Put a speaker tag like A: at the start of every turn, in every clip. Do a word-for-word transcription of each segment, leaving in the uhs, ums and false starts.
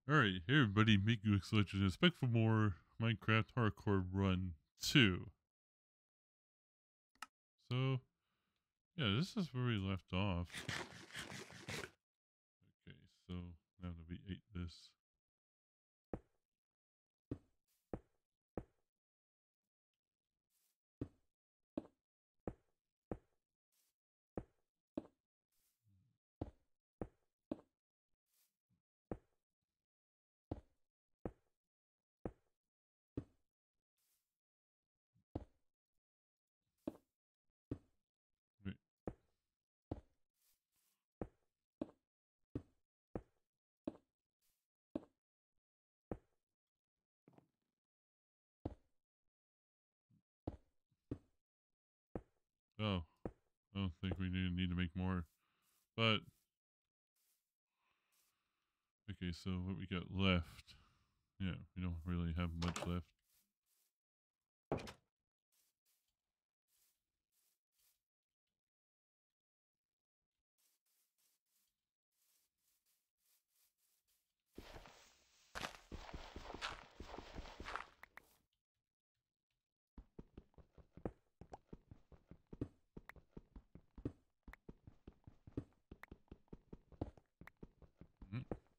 A: Alright, hey everybody, Miku Legend is back for more Minecraft Hardcore Run two. So, yeah, this is where we left off. Okay, so now that we ate this. Wait, oh, I don't think we need, need to make more. But, okay, so what we got left. Yeah, we don't really have much left. Mm.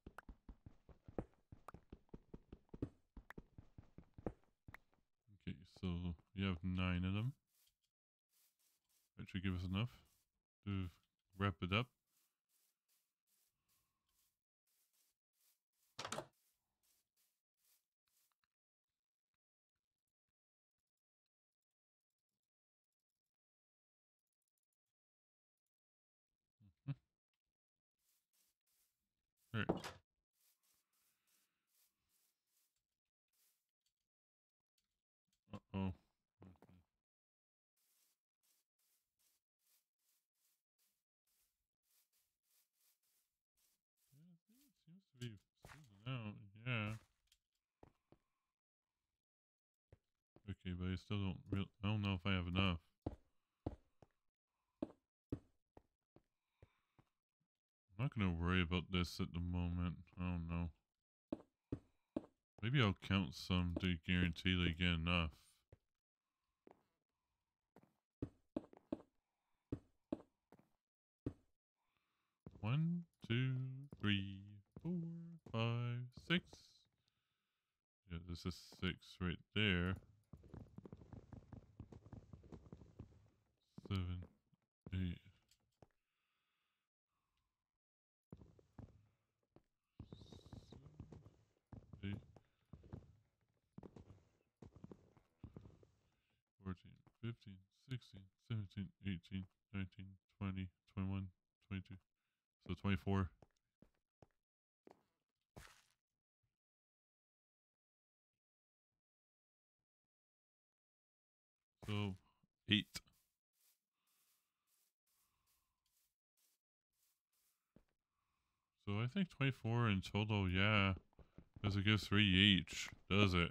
A: Okay, so you have nine of them. That should give us enough to wrap it up. Mm. Alright. Uh-oh. Yeah, it seems to be smoothing out. Yeah. Okay, but I still don't real. I don't know if I have enough. I'm not gonna worry about this at the moment. I don't know. Maybe I'll count some to guarantee they get enough. One, two, three, four, five, six. Yeah, this is six right there. Seven, eight. Seven, eight, fourteen, fifteen, sixteen, seventeen, eighteen, nineteen, twenty, twenty-one, twenty-two. So twenty-four. So eight. So I think twenty-four in total, yeah. Because it gives three each, does it?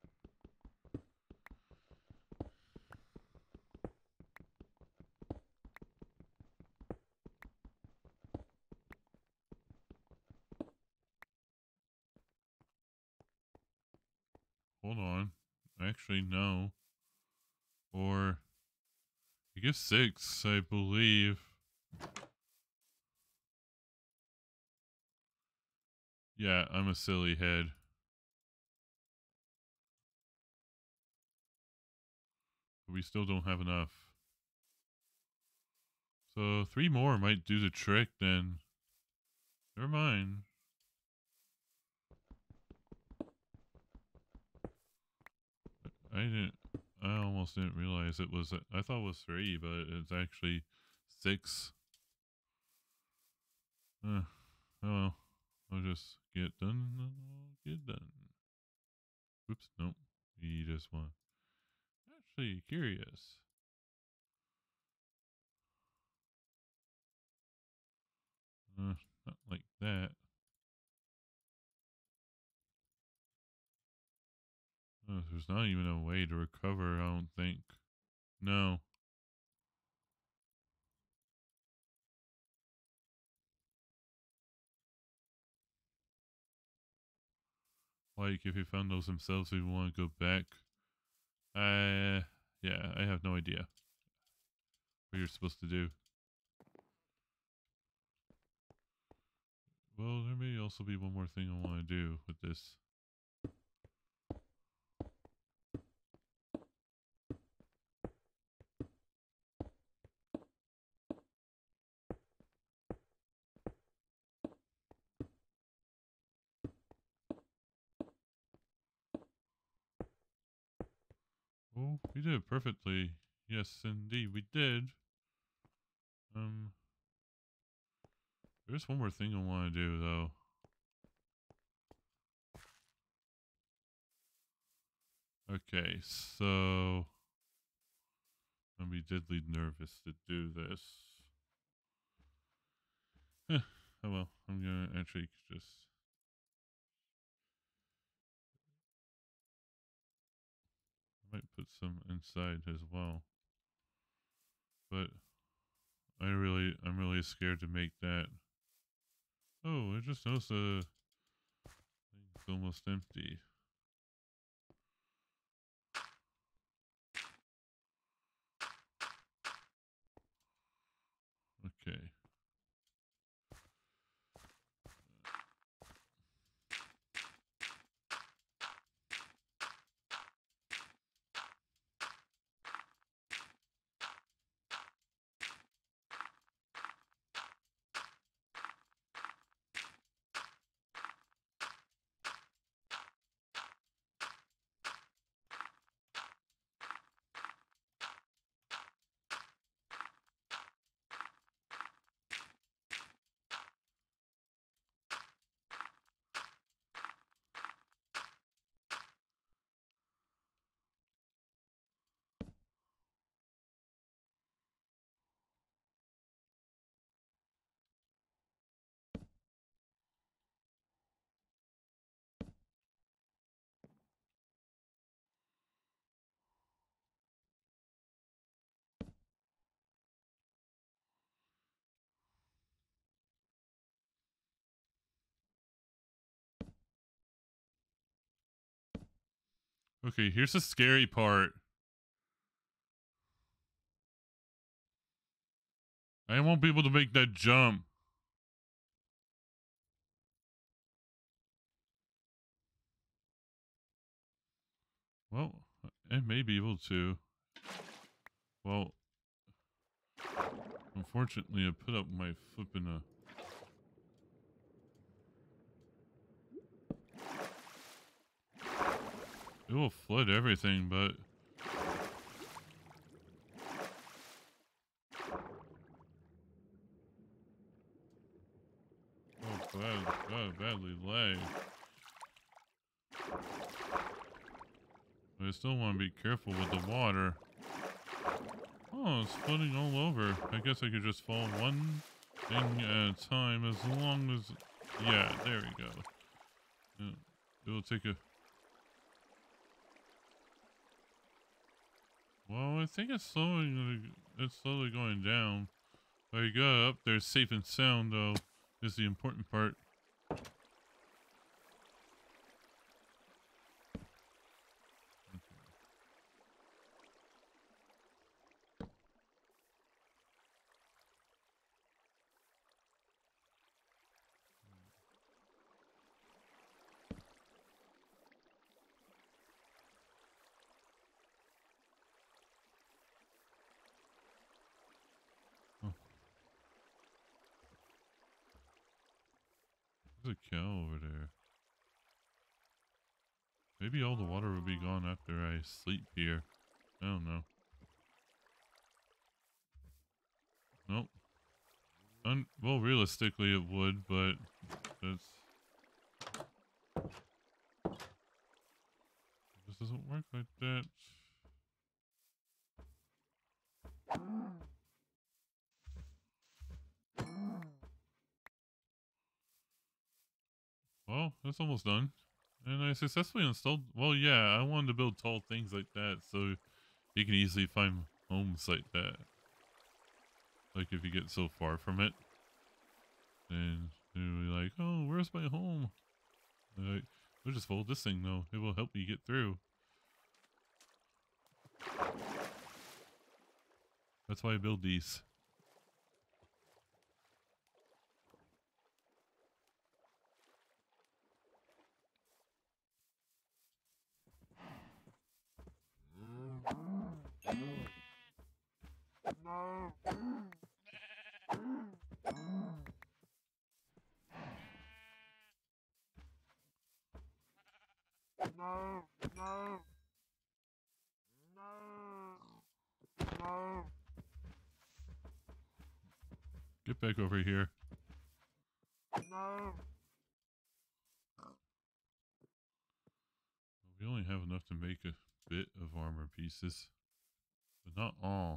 A: Hold on. Actually, no. Or it gives six, I believe. Yeah, I'm a silly head. But we still don't have enough. So three more might do the trick then. Never mind. I didn't. I almost didn't realize it was. I thought it was three, but it's actually six. Uh, oh well. I'll just get done. I'll get done. Oops, nope. We just want. Actually, curious. Uh, not like that. Oh, there's not even a way to recover, I don't think. No. Like, if he found those themselves, we want to go back. Uh, yeah, I have no idea what you're supposed to do. Well, there may also be one more thing I want to do with this. Oh, we did it perfectly. Yes, indeed, we did. Um, there's one more thing I want to do, though. Okay, so I'm be deadly nervous to do this. Eh, oh well, I'm gonna actually just. I might put some inside as well. But I really, I'm really scared to make that. Oh, I just noticed the thing's almost empty. Okay. Okay, here's the scary part. I won't be able to make that jump. Well, I may be able to. Well, unfortunately, I put up my flipping a. It will flood everything, but. Oh, bad, bad, badly lagged. But I still want to be careful with the water. Oh, it's flooding all over. I guess I could just fall one thing at a time as long as... Yeah, there we go. It will take a... Well, I think it's slowly, it's slowly going down. But you got up there safe and sound, though, is the important part. Oh, there's a cow over there. Maybe all the water will be gone after I sleep here. I don't know. Nope. Un well, realistically it would, but that's... This doesn't work like that. Well, that's almost done. And I successfully installed... Well, yeah, I wanted to build tall things like that so you can easily find homes like that. Like if you get so far from it. And you'll be like, oh, where's my home? Like, I'll just fold this thing though. It will help me get through. That's why I build these.
B: No, no, no, no.
A: Get back over here.
B: No.
A: We only have enough to make a bit of armor pieces, but not all.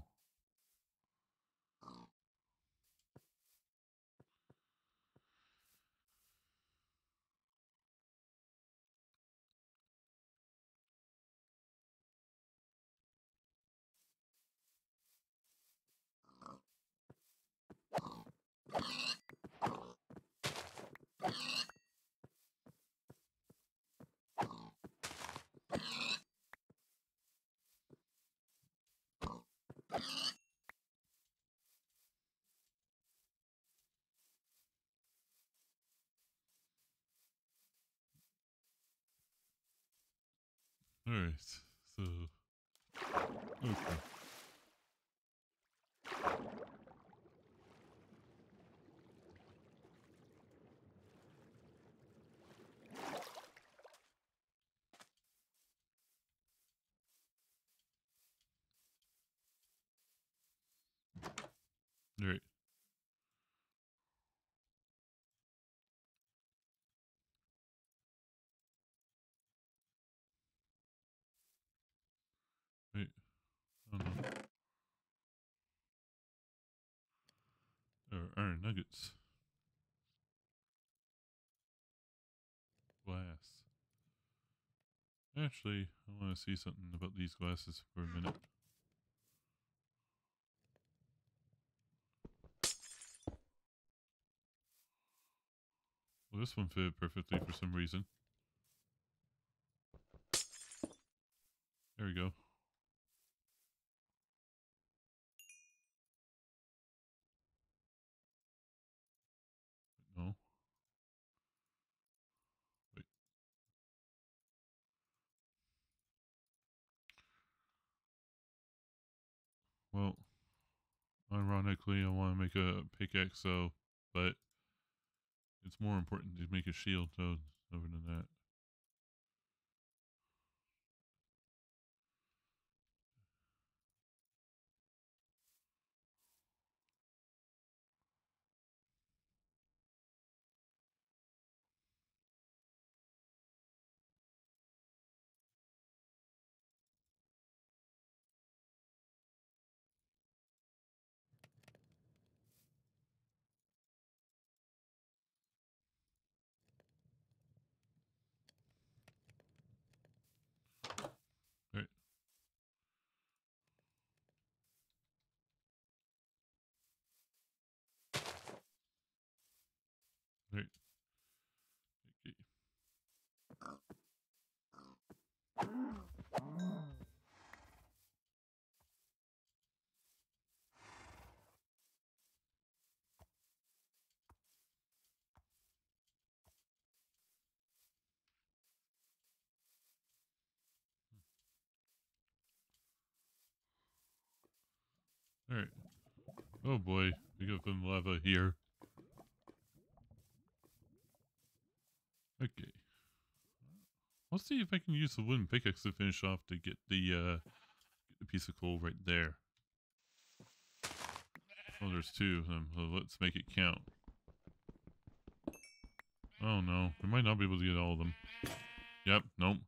A: Alright, so... Okay. Alright. Wait. Oh no. There are iron nuggets. Glass. Actually, I want to see something about these glasses for a minute. Well, this one fit perfectly for some reason. There we go. No. Wait. Well, ironically, I want to make a pickaxe, so, but it's more important to make a shield, so, other than that. Right. Right. Okay. Alright. Oh boy, we got some lava here. Okay. I'll see if I can use the wooden pickaxe to finish off to get the, uh, get the piece of coal right there. Oh, there's two of them, so let's make it count. Oh no, we might not be able to get all of them. Yep, nope.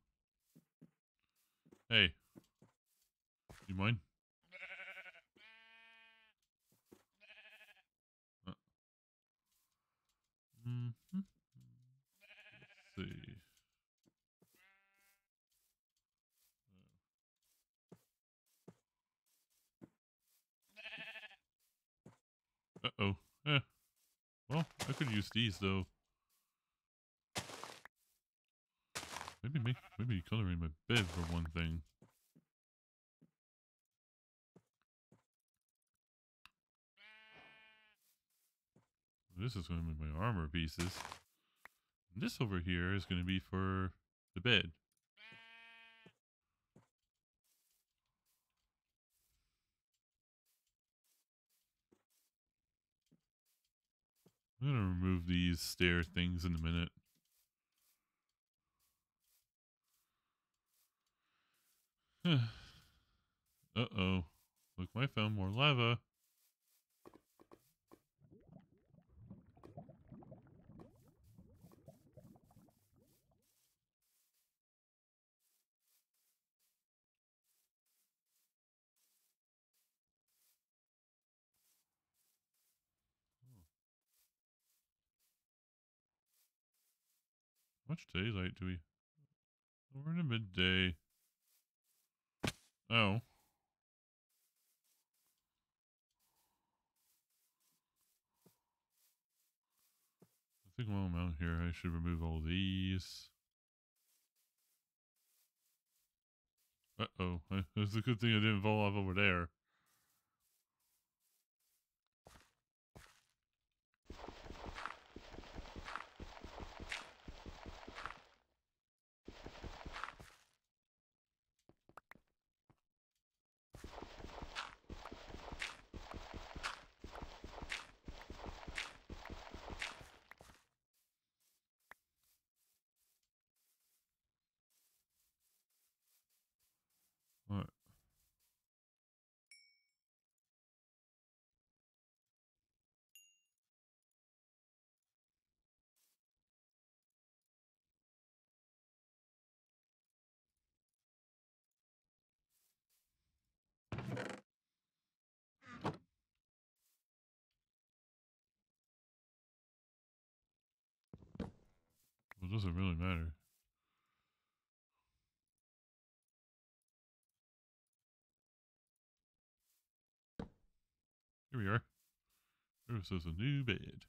A: Hey. You mind? Uh, mm-hmm. Let's see. Uh-oh. Eh. Well, I could use these, though. Maybe make maybe coloring my bed for one thing. This is going to be my armor pieces. And this over here is going to be for the bed. I'm going to remove these stair things in a minute. Uh-oh. Look, I found more lava. How much daylight do we... We're in a midday. Oh. I think while I'm out here, I should remove all these. Uh-oh. It's a good thing I didn't fall off over there. What? Well, it doesn't really matter. Here we are. This is a new bed.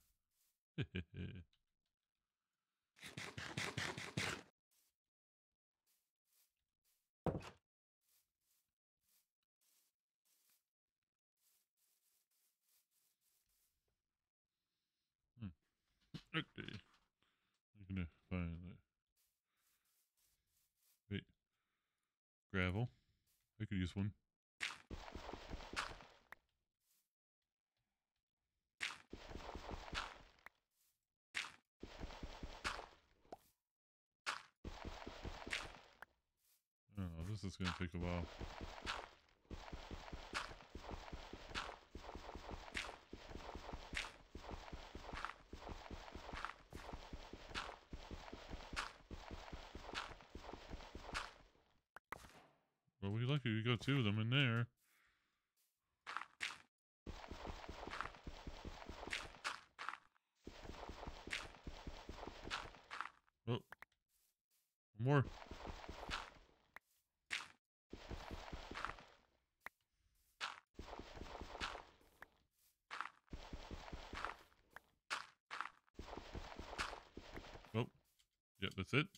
A: Hmm. Okay. I'm gonna find that. Wait. Gravel. I could use one. Oh, this is gonna take a while. Well, we lucky we got two of them in there. Oh, more. Oh, yeah, that's it.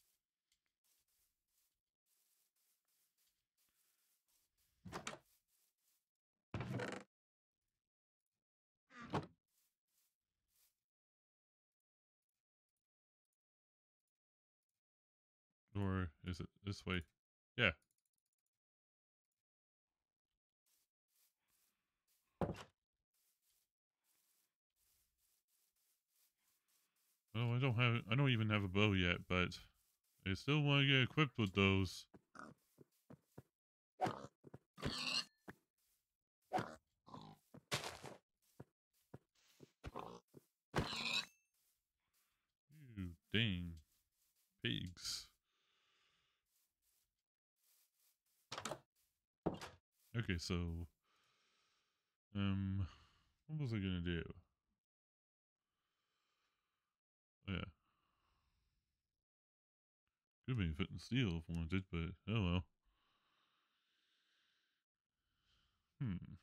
A: Or is it this way? Yeah. Oh, I don't have. I don't even have a bow yet, but I still want to get equipped with those. You dang pigs. Okay, so um, what was I gonna do? Oh, yeah, could be fit and steel if I wanted, but oh well. Hmm.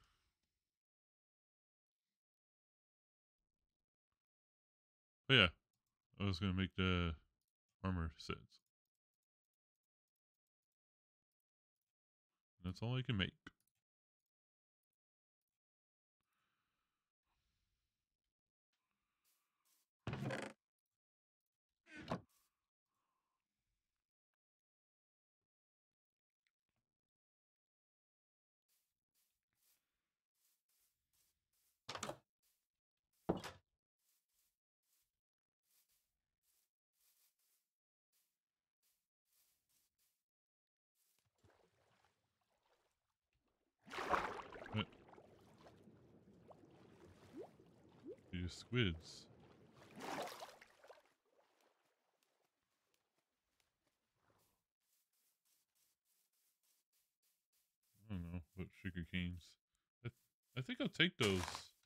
A: But yeah, I was gonna make the armor sets. That's all I can make. What? These squids. I don't know what sugar canes. I, th I think I'll take those.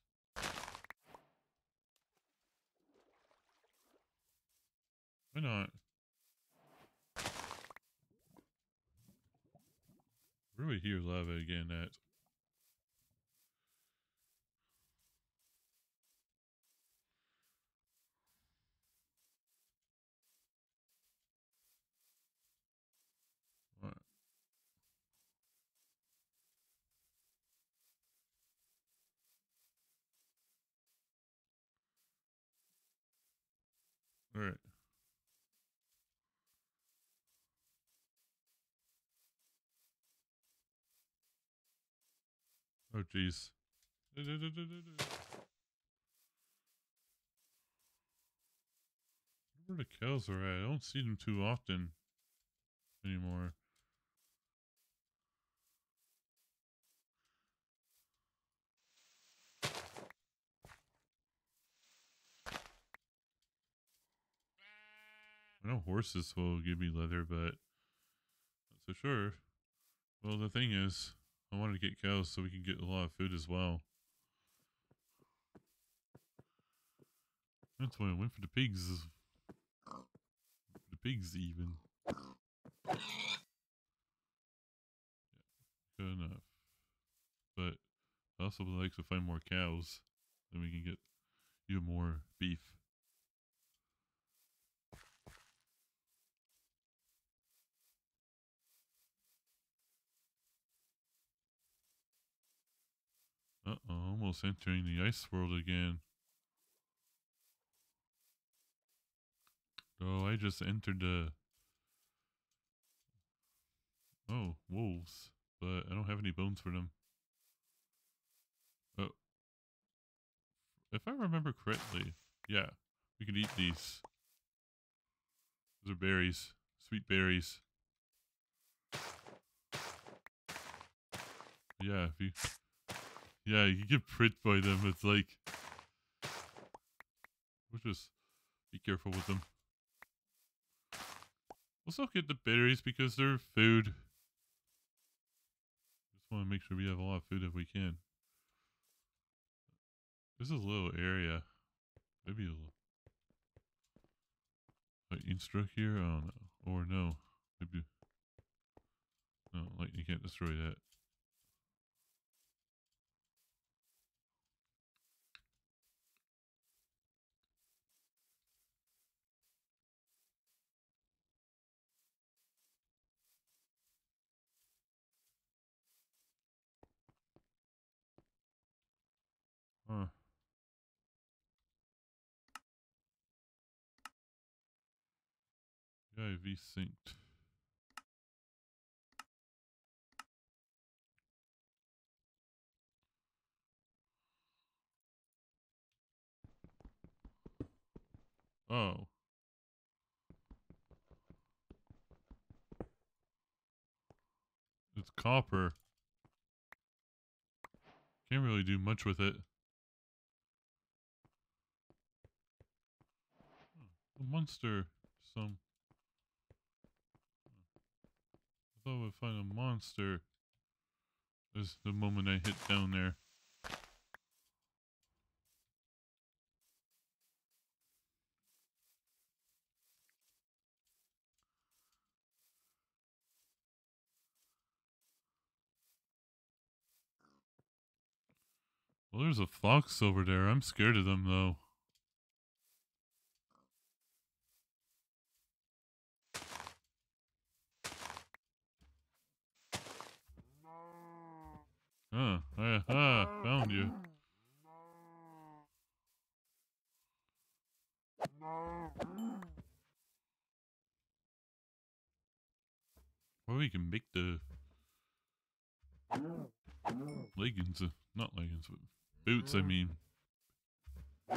A: Why not? Where do we hear lava again at? What? All right. Oh, jeez. Where the cows are at? I don't see them too often anymore. I know horses will give me leather, but not so sure. Well, the thing is, I want to get cows so we can get a lot of food as well. That's why I went for the pigs. The pigs, even. Yeah, good enough. But I also would like to find more cows. Then we can get even more beef. Uh-oh, almost entering the ice world again. Oh, I just entered the... Oh, wolves. But I don't have any bones for them. Oh. If I remember correctly, yeah, we can eat these. Those are berries. Sweet berries. Yeah, if you... Yeah, you get pricked by them. It's like... We'll just be careful with them. We'll still get the berries because they're food. Just want to make sure we have a lot of food if we can. This is a little area. Maybe a little... Lightning struck here? I don't know. Or no. Maybe... No, lightning can't destroy that. Huh. Yeah, V synced. Oh. It's copper. Can't really do much with it. A monster. Some. I thought I would find a monster. Is the moment I hit down there. Well, there's a fox over there. I'm scared of them, though. Or we can make the leggings, uh, not leggings, but boots, I mean. Uh,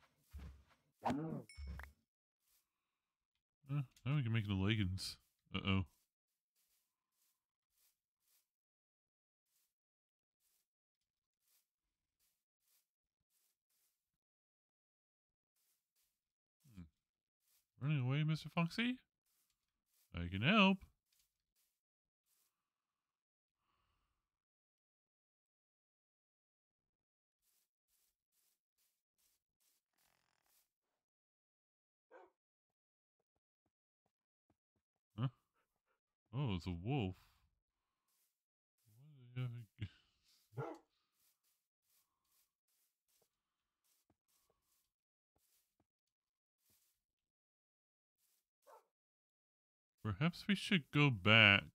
A: now we can make the leggings. Uh-oh. Hmm. Running away, Mister Foxy? I can help. Huh? Oh, it's a wolf. Why do they have a... Perhaps we should go back.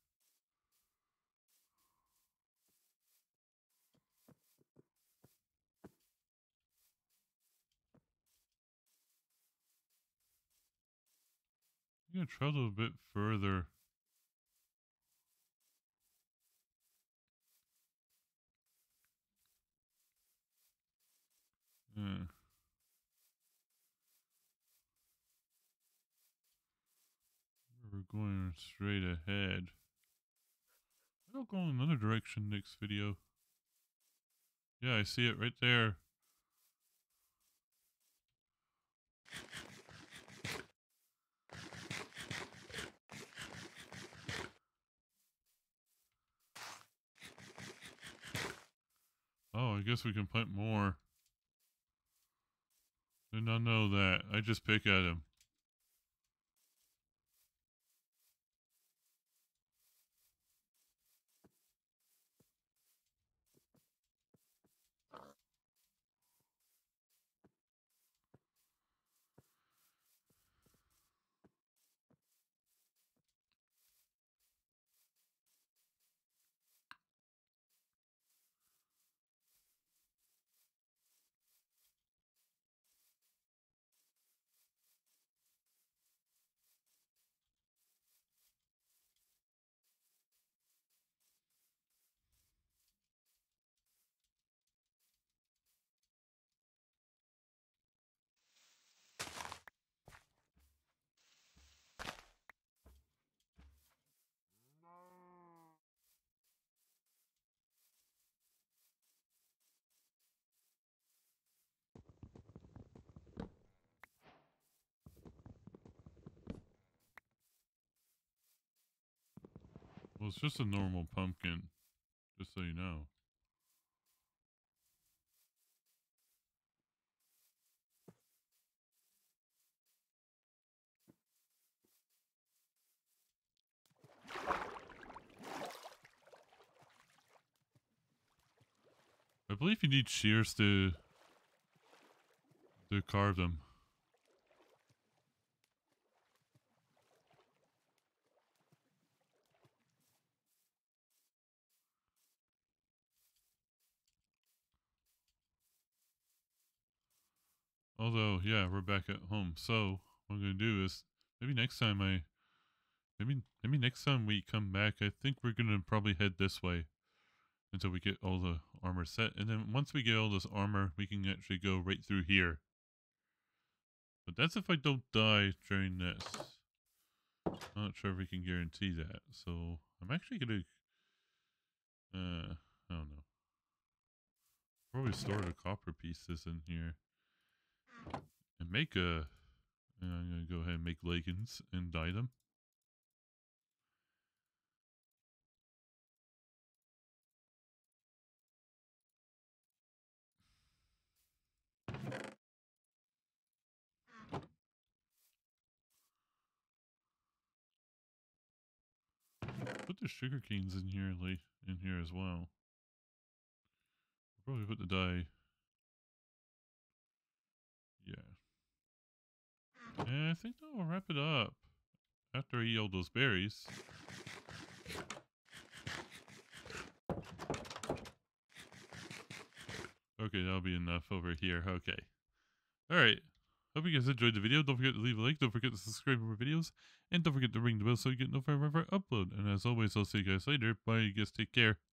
A: I'm gonna travel a bit further. Yeah. We're going straight ahead. I'll go in another direction next video. Yeah, I see it right there. Oh, I guess we can plant more. Did not know that. I just pick at him.
B: No.
A: Well, it's just a normal pumpkin. Just so you know. I believe you need shears to to carve them. Although, yeah, we're back at home. So what I'm gonna do is maybe next time I maybe maybe next time we come back, I think we're gonna probably head this way until we get all the armor set, and then once we get all this armor, we can actually go right through here. But that's if I don't die during this. I'm not sure if we can guarantee that. So I'm actually gonna uh I don't know. Probably store the copper pieces in here and make a. And I'm gonna go ahead and make leggings and dye them. Put the sugar canes in here, like in here as well. Probably put the dye. Yeah. And I think that will wrap it up. After I eat all those berries. Okay, that'll be enough over here. Okay. Alright. Hope you guys enjoyed the video. Don't forget to leave a like. Don't forget to subscribe for more videos. And don't forget to ring the bell so you get notified whenever I upload. And as always, I'll see you guys later. Bye. You guys take care.